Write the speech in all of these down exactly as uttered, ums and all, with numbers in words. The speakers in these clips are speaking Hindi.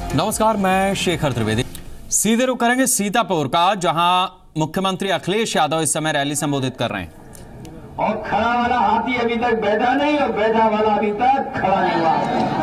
नमस्कार, मैं शेखर त्रिवेदी। सीधे रुख करेंगे सीतापुर का, जहां मुख्यमंत्री अखिलेश यादव इस समय रैली संबोधित कर रहे हैं। और खड़ा वाला हाथी अभी तक बैठा नहीं और बैठा वाला अभी तक खड़ा नहीं हुआ।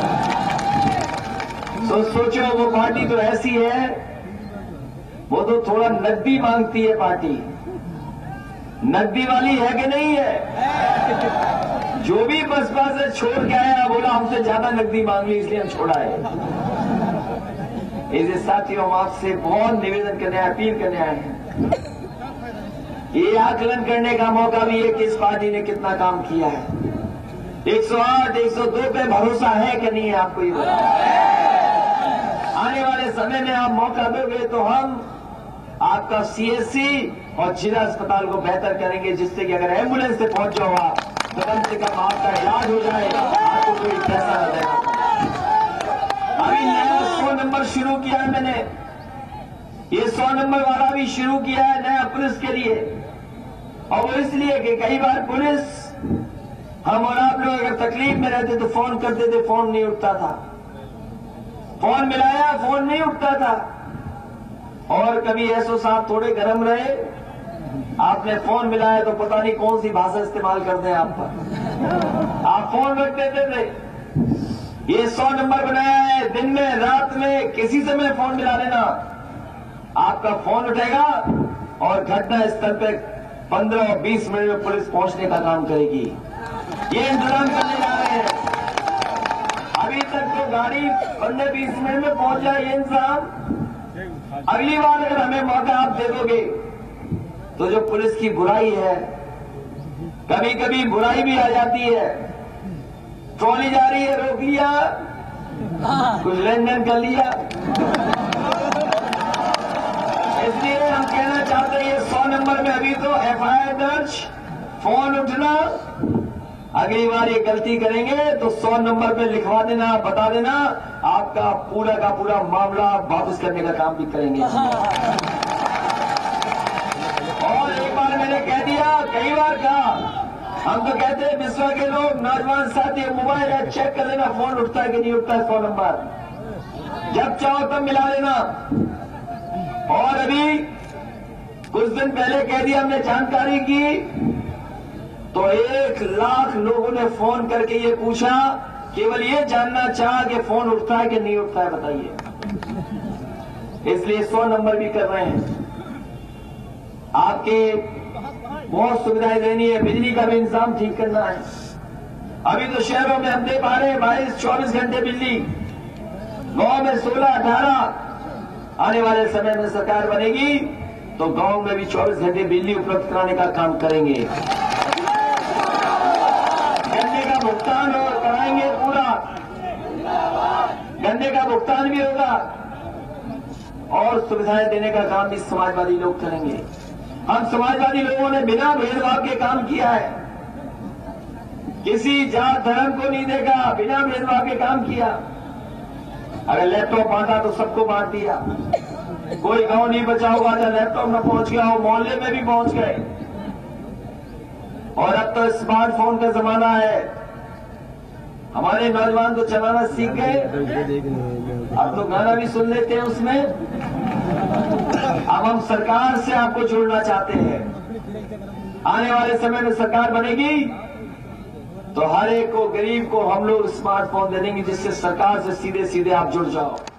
तो सोचो, वो पार्टी तो ऐसी है, वो तो थोड़ा नकदी मांगती है। पार्टी नकदी वाली है कि नहीं है? जो भी बसपा से छोड़ के आया बोला हमसे ज्यादा नकदी मांग ली, इसलिए हम छोड़ा है। इसे साथियों, हम आपसे बहुत निवेदन करने, अपील करने आए हैं। ये आकलन करने का मौका भी है कि इस पार्टी ने कितना काम किया है। एक सौ आठ, एक सौ दो पे भरोसा है कि नहीं है आपको ये बताओ। आने वाले समय में आप मौका दोगे तो हम आपका सीएससी और जिला अस्पताल को बेहतर करेंगे, जिससे कि अगर एम्बुलेंस से पहुंच जाओ आप तो कम से कम आपका इलाज हो जाए, आपको कोई पैसा न देना। अभी नया सौ नंबर शुरू किया है मैंने, ये सौ नंबर वाला भी शुरू किया है नया पुलिस के लिए। और वो इसलिए कि कई बार पुलिस, हम और आप लोग अगर तकलीफ में रहते तो फोन करते थे, फोन नहीं उठता था। फोन मिलाया, फोन नहीं उठता था। और कभी एसओ साहब थोड़े गर्म रहे, आपने फोन मिलाया तो पता नहीं कौन सी भाषा इस्तेमाल करते हैं आप पर, आप फोन रख देते थे। ये सौ नंबर बनाया है, दिन में रात में किसी समय फोन मिला लेना, आपका फोन उठेगा और घटना स्थल पे पंद्रह और बीस मिनट में पुलिस पहुंचने का काम करेगी। ये इंतजाम करने जा रहे हैं। अभी तक तो गाड़ी पंद्रह बीस मिनट में पहुंच जाए, ये इंतजाम। अगली बार अगर हमें मौका आप दे दोगे तो जो पुलिस की बुराई है, कभी कभी बुराई भी आ जाती है। ट्रॉली जा रही है, रोक लिया, कुछ लेन देन कर लिया। इसलिए हम कहना चाहते हैं, ये सौ नंबर में अभी तो एफआईआर दर्ज, फोन उठना। अगली बार ये गलती करेंगे तो सौ नंबर पे लिखवा देना, बता देना, आपका पूरा का पूरा मामला वापस करने का काम भी करेंगे। और एक बार मैंने कह दिया, कई बार कहा, हम तो कहते हैं विश्व के लोग, नौजवान साथी, मोबाइल है चेक कर लेना, फोन उठता है कि नहीं उठता है, सौ नंबर जब चाहो तब मिला लेना। और अभी कुछ दिन पहले कह दिया, हमने जानकारी की तो एक लाख लोगों ने फोन करके ये पूछा, केवल ये जानना चाहा कि फोन उठता है कि नहीं उठता है, बताइए। इसलिए सौ नंबर भी कर रहे हैं। आपके बहुत सुविधाएं देनी है, बिजली का भी इंतजाम ठीक करना है। अभी तो शहरों में हम दे पा रहे हैं बाईस चौबीस घंटे बिजली, गांव में सोलह अठारह। आने वाले समय में सरकार बनेगी तो गांव में भी चौबीस घंटे बिजली उपलब्ध कराने का काम करेंगे। गन्ने का भुगतान और कराएंगे पूरा, गन्ने का भुगतान भी होगा और सुविधाएं देने का काम भी समाजवादी लोग करेंगे। हम समाजवादी लोगों ने बिना भेदभाव के काम किया है, किसी जात धर्म को नहीं देखा, बिना भेदभाव के काम किया। अगर लैपटॉप बांटा तो सबको बांट दिया, कोई गांव नहीं बचा होगा जब लैपटॉप न पहुंच गया हो, मोहल्ले में भी पहुंच गए। और अब तो स्मार्टफोन का जमाना है, हमारे नौजवान तो चलाना सीख गए, अब तो गाना भी सुन लेते हैं उसमें। अब हम सरकार से आपको जोड़ना चाहते हैं। आने वाले समय में सरकार बनेगी तो हर एक को, गरीब को हम लोग स्मार्टफोन दे देंगे, जिससे सरकार से सीधे सीधे आप जुड़ जाओ।